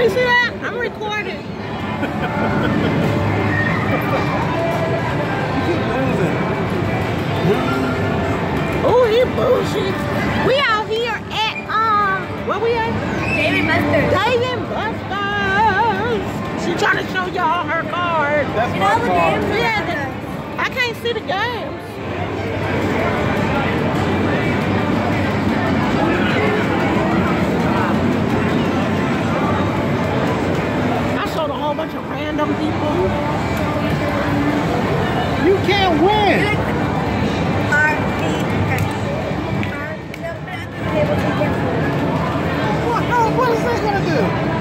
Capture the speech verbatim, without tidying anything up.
me see that. I'm recording. Oh, he bullshit. We out here at um, where we at? Dave and Buster's. Dave and Buster's. She trying to show y'all her card. That's You my know the car. games? Yeah, the, I can't see the games. I showed a whole bunch of random people. You can't win. R B. R. No, not the table. What, no, what is that gonna do?